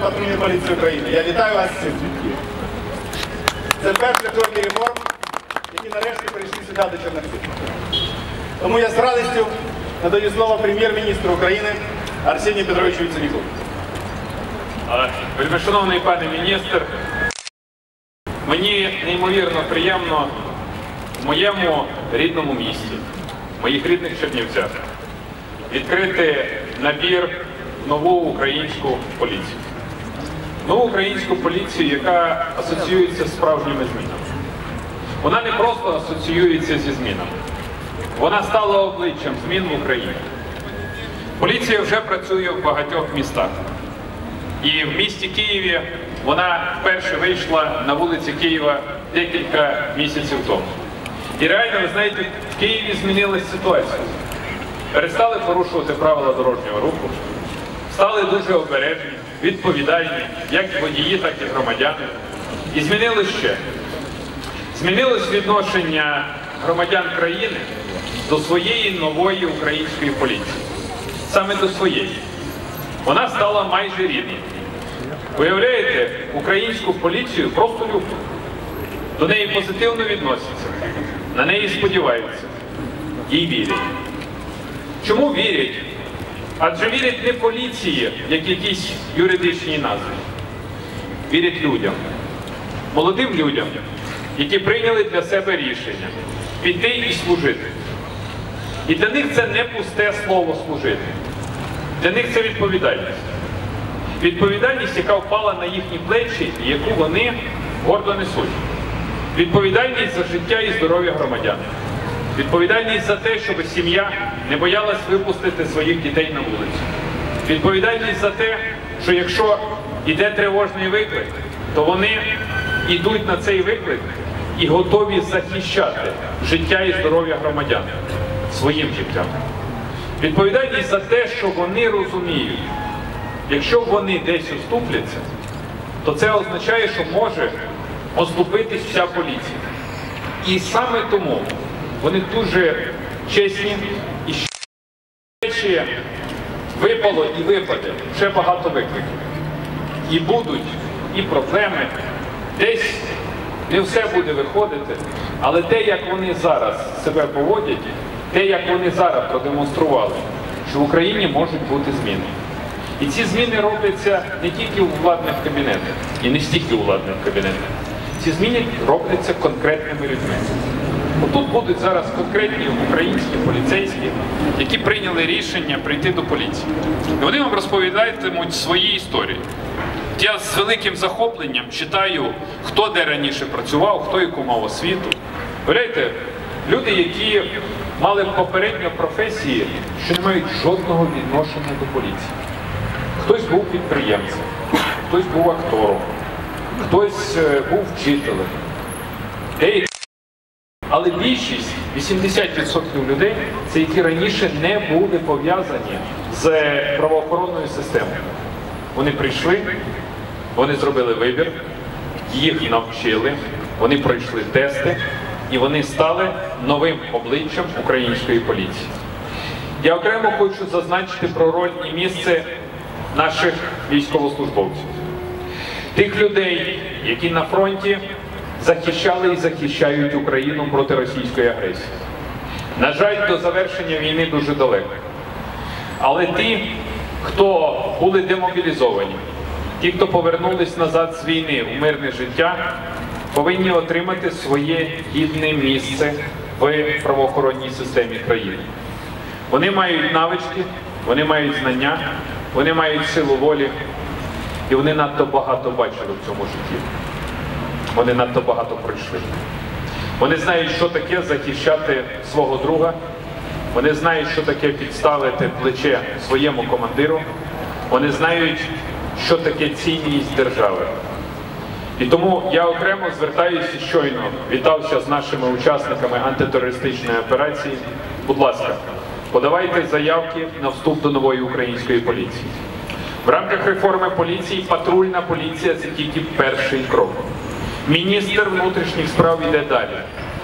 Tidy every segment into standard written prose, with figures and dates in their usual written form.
патрульної поліції України. Я вітаю вас з цим. Це перші кроки реформ, які нарешті прийшли сюди до Чернівців. Тому я з радістю надаю слово прем'єр-міністру України Арсенію Петровичу Яценюку. Вельмишановний пане міністр, мені неймовірно приємно в моєму рідному місті, в моїх рідних Чернівцях, відкрити набір в нову українську поліцію. Нову українську поліцію, яка асоціюється з справжніми змінами. Вона не просто асоціюється зі змінами. Вона стала обличчям змін в Україні. Поліція вже працює в багатьох містах. І в місті Києві вона вперше вийшла на вулиці Києва декілька місяців тому. І реально, ви знаєте, в Києві змінилась ситуація. Перестали порушувати правила дорожнього руху, стали дуже обережні, відповідальні, як водії, так і громадяни. І змінилось ще. Змінилось відношення громадян країни до своєї нової української поліції. Саме до своєї. Вона стала майже рідною. Уявляєте, українську поліцію просто люблять. До неї позитивно відносяться, на неї сподіваються, їй вірять. Чому вірять? Адже вірять не поліції, як якісь юридичні назви. Вірять людям, молодим людям, які прийняли для себе рішення піти і служити. І для них це не пусте слово «служити». Для них це відповідальність. Відповідальність, яка впала на їхні плечі і яку вони гордо несуть. Відповідальність за життя і здоров'я громадян. Відповідальність за те, щоб сім'я не боялась випустити своїх дітей на вулицю. Відповідальність за те, що якщо йде тривожний виклик, то вони йдуть на цей виклик і готові захищати життя і здоров'я громадян своїм життям. Відповідальність за те, що вони розуміють, якщо вони десь уступляться, то це означає, що може оступитись вся поліція. І саме тому вони дуже чесні і ще випало і випаде ще багато викликів. І будуть, і проблеми. Десь не все буде виходити, але те, як вони зараз себе поводять, те, як вони зараз продемонстрували, що в Україні можуть бути зміни. І ці зміни робляться не тільки у владних кабінетах, і не стільки у владних кабінетах. Ці зміни робляться конкретними людьми. Отут будуть зараз конкретні українські поліцейські, які прийняли рішення прийти до поліції. І вони вам розповідатимуть свої історії. Я з великим захопленням читаю, хто де раніше працював, хто яку мав освіту. Уявляєте, люди, які мали попередньо професії, що не мають жодного відношення до поліції. Хтось був підприємцем, хтось був актором, хтось був вчителем. Але більшість, 80% людей, це які раніше не були пов'язані з правоохоронною системою. Вони прийшли, вони зробили вибір, їх навчили, вони пройшли тести і вони стали новим обличчям української поліції. Я окремо хочу зазначити про роль і місце наших військовослужбовців. Тих людей, які на фронті захищали і захищають Україну проти російської агресії. На жаль, до завершення війни дуже далеко. Але ті, хто були демобілізовані, ті, хто повернулись назад з війни у мирне життя, повинні отримати своє гідне місце в правоохоронній системі країни. Вони мають навички, вони мають знання, вони мають силу волі, і вони надто багато бачили в цьому житті. Вони надто багато пройшли. Вони знають, що таке захищати свого друга, вони знають, що таке підставити плече своєму командиру, вони знають, що таке цінність держави. І тому я окремо звертаюся щойно, вітався з нашими учасниками антитерористичної операції. Будь ласка, подавайте заявки на вступ до нової української поліції. В рамках реформи поліції патрульна поліція – це тільки перший крок. Міністр внутрішніх справ йде далі.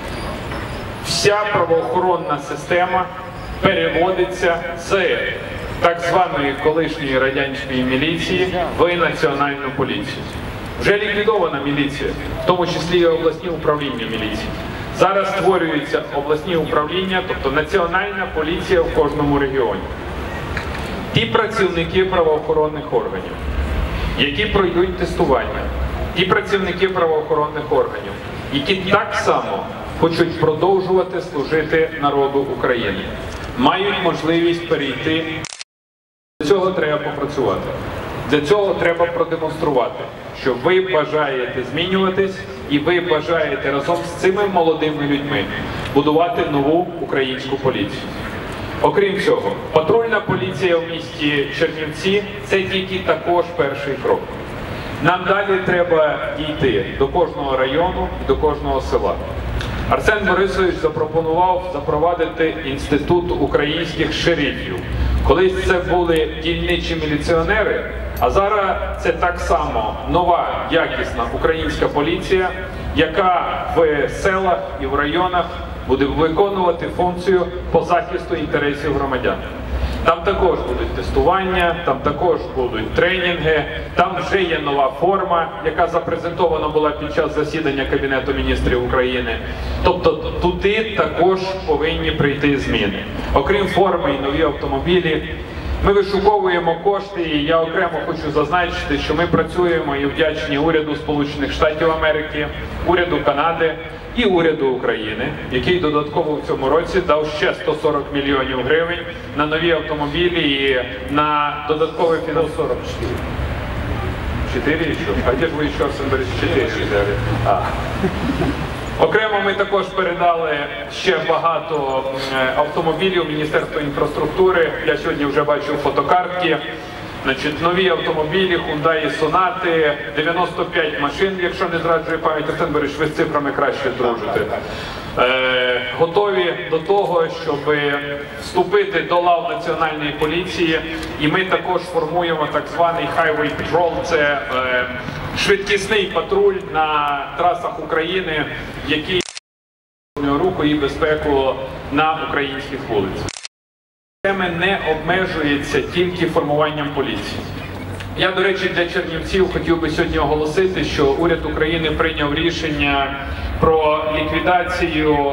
Вся правоохоронна система переводиться з так званої колишньої радянської міліції в національну поліцію. Вже ліквідована міліція, в тому числі і обласні управління міліції. Зараз створюються обласні управління, тобто національна поліція в кожному регіоні. Ті працівники правоохоронних органів, які пройдуть тестування, ті працівники правоохоронних органів, які так само хочуть продовжувати служити народу України, мають можливість перейти. Для цього треба попрацювати. Для цього треба продемонструвати, що ви бажаєте змінюватись і ви бажаєте разом з цими молодими людьми будувати нову українську поліцію. Окрім цього, патрульна поліція в місті Чернівці – це тільки також перший крок. Нам далі треба дійти до кожного району, до кожного села. Арсен Борисович запропонував запровадити інститут українських шерифів. Колись це були дільничі міліціонери, а зараз це так само нова, якісна українська поліція, яка в селах і в районах буде виконувати функцію по захисту інтересів громадян. Там також будуть тестування, там також будуть тренінги, там вже є нова форма, яка запрезентована була під час засідання Кабінету міністрів України. Тобто туди також повинні прийти зміни. Окрім форми і нові автомобілі, ми вишуковуємо кошти, і я окремо хочу зазначити, що ми працюємо і вдячні уряду Сполучених Штатів Америки, уряду Канади і уряду України, який додатково в цьому році дав ще 140 мільйонів гривень на нові автомобілі і на додаткове фінансування. 4 еще? А где же вы еще, Арсен Борисович, 4 взяли? Окремо ми також передали ще багато автомобілів Міністерства інфраструктури. Я сьогодні вже бачив фотокартки. Значить, нові автомобілі, Hyundai Sonata, 95 машин, якщо не зраджує пам'ять, Арсен Борисович, ви з цифрами краще дружите. Готові до того, щоб вступити до лав Національної поліції. І ми також формуємо так званий Highway Patrol, це швидкісний патруль на трасах України, який руху і безпеку на українських вулицях. Теми не обмежується тільки формуванням поліції. Я, до речі, для чернівців хотів би сьогодні оголосити, що уряд України прийняв рішення про ліквідацію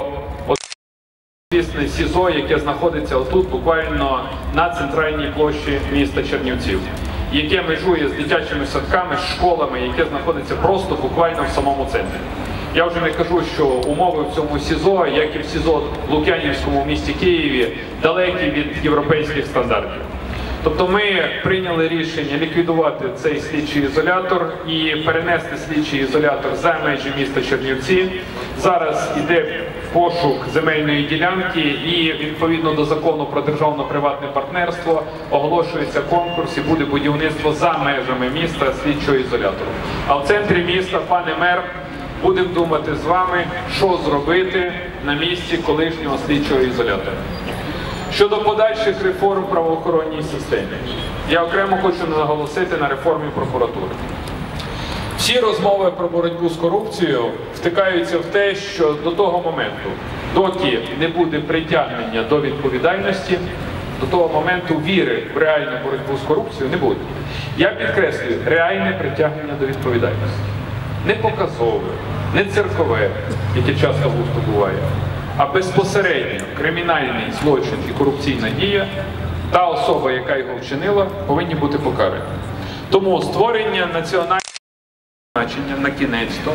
СІЗО, яке знаходиться отут, буквально на центральній площі міста Чернівців, яке межує з дитячими садками, школами, яке знаходиться просто буквально в самому центрі. Я вже не кажу, що умови в цьому СІЗО, як і в СІЗО в Лук'янівському місті Києві, далекі від європейських стандартів. Тобто ми прийняли рішення ліквідувати цей слідчий ізолятор і перенести слідчий ізолятор за межі міста Чернівці. Зараз йде пошук земельної ділянки і відповідно до закону про державно-приватне партнерство оголошується конкурс і буде будівництво за межами міста слідчого ізолятору. А в центрі міста, пане мер, будемо думати з вами, що зробити на місці колишнього слідчого ізолятора. Щодо подальших реформ в правоохоронній системі, я окремо хочу наголосити на реформі прокуратури. Всі розмови про боротьбу з корупцією втикаються в те, що до того моменту, доки не буде притягнення до відповідальності, до того моменту віри в реальну боротьбу з корупцією не буде. Я підкреслюю, реальне притягнення до відповідальності. Не показове, не циркове, яке часто густо буває, а безпосередньо кримінальний злочин і корупційна дія, та особа, яка його вчинила, повинні бути покарані. Тому створення національного значення на кінець-то,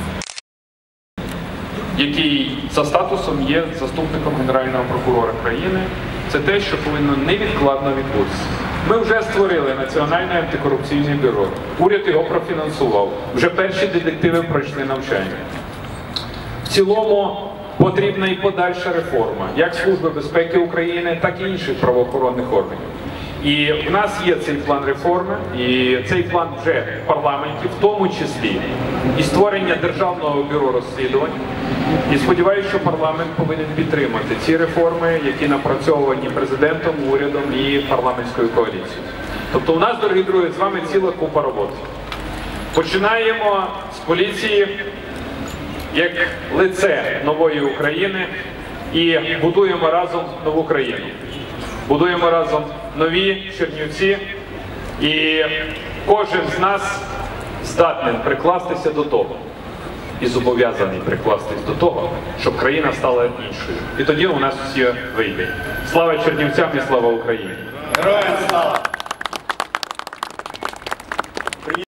який за статусом є заступником Генерального прокурора країни, це те, що повинно невідкладно відбутися. Ми вже створили Національне антикорупційне бюро. Уряд його профінансував. Вже перші детективи пройшли навчання. В цілому потрібна і подальша реформа, як Служби безпеки України, так і інших правоохоронних органів. І в нас є цей план реформи, і цей план вже в парламенті, в тому числі і створення Державного бюро розслідувань. І сподіваюся, що парламент повинен підтримати ці реформи, які напрацьовані президентом, урядом і парламентською коаліцією. Тобто у нас, дорогі друзі, з вами ціла купа роботи. Починаємо з поліції, як лице нової України, і будуємо разом нову країну. будуємо разом нові Чернівці, і кожен з нас здатний прикластися до того і зобов'язаний прикластись до того, щоб країна стала іншою. І тоді у нас всі вийде. Слава Чернівцям і слава Україні! Героям слава!